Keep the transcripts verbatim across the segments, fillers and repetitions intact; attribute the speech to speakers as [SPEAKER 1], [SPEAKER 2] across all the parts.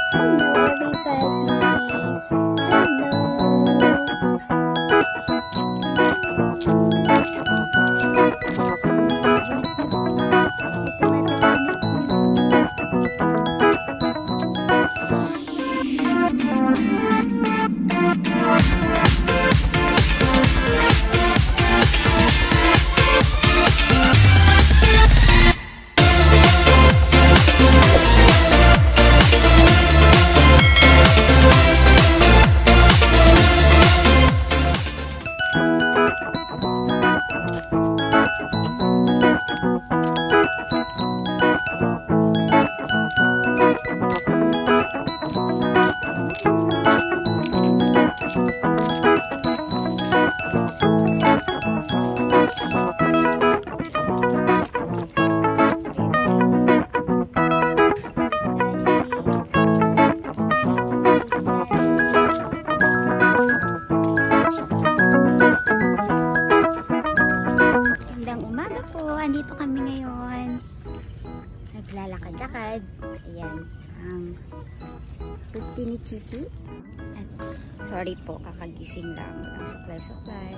[SPEAKER 1] Andito kami ngayon. Naglalakad-lakad. Ayan. Ang cutie ni Chichi. Sorry po, kakagising lang. Walang supply-supply.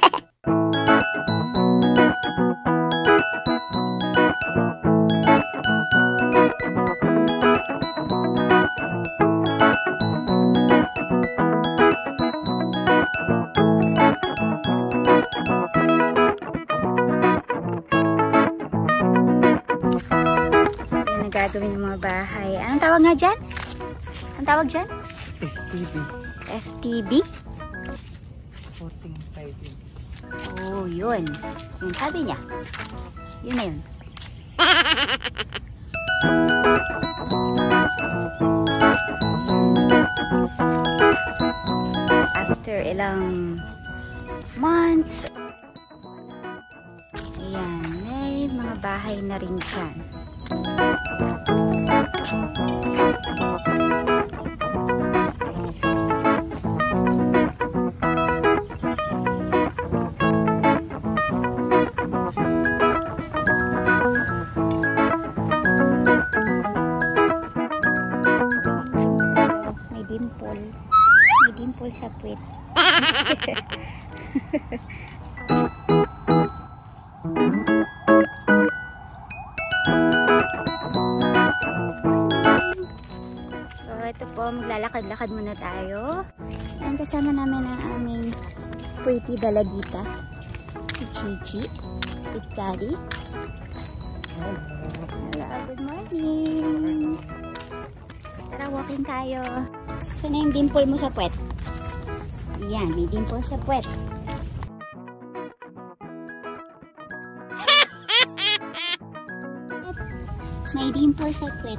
[SPEAKER 1] Gagawin ng mga bahay. Anong tawag nga dyan? Anong tawag dyan?
[SPEAKER 2] F T B.
[SPEAKER 1] F T B?
[SPEAKER 2] Footing siding.
[SPEAKER 1] Oh, yun. Yun sabi niya. Yun na yun. After ilang months, ayan, may mga bahay na rin dyan. May dimple. May dimple sa puwet. Ito po, maglalakad-lakad muna tayo. Ang kasama namin ang aming pretty dalagita, si Chichi, with Daddy. Hello, good morning. Tara, walking tayo. Saan na yung dimple mo sa puwet? Yan, may dimple sa puwet. May dimple sa puwet.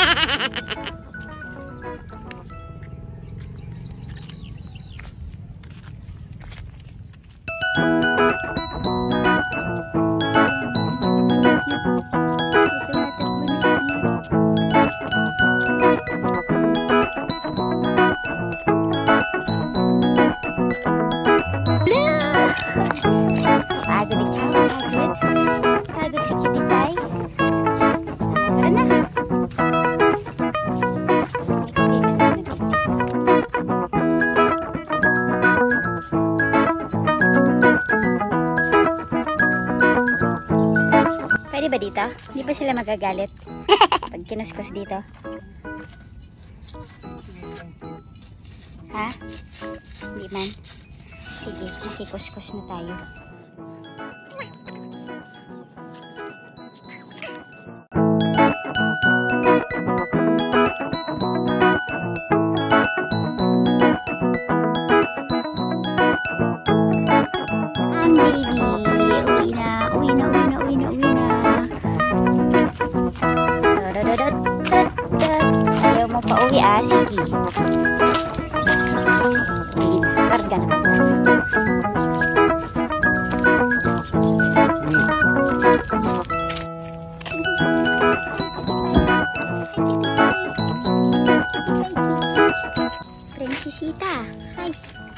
[SPEAKER 1] Pagod ikaw, pagod. Pagod si Kitty Pie. Tara na. Pwede ba dito? Hindi ba sila magagalit pag kinuskos dito? Ha? Hindi man. Sige, makikuskus na tayo. Ang baby, uwi na, uwi na, uwi na, uwi na, uwi na. Ayaw mo pa uwi ah, sige. Uwi na, karga na. Prinsesita, hi.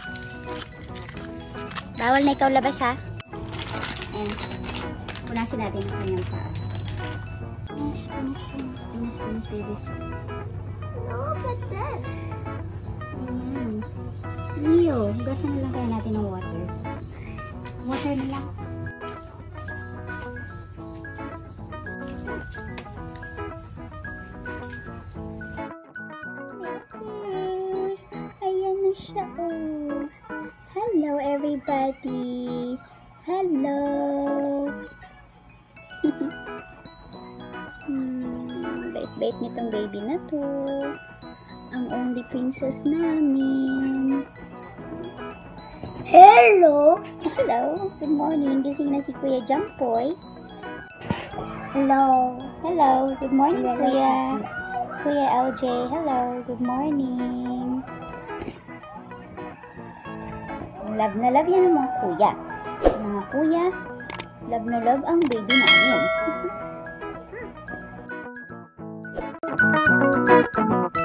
[SPEAKER 1] Bawal na ikaw labas ha. Ayan. Punasin natin ang kanyang paa. Punas, punas, punas, punas, punas, baby. Look at tayo. Hugasan na lang kaya natin ng water. Water na lang. Okay. Ayan na siya. Oh. Hello everybody. Hello. hmm, bait-bait nitong baby na to. Ang only princess namin. Hello! Hello! Good morning. Gising na si Kuya Jampoy. Hello! Hello! Good morning, hello, Kuya. Chichi. Kuya L J, hello. Good morning. Love na love yan ng mga kuya. Mga kuya, love na love ang baby namin.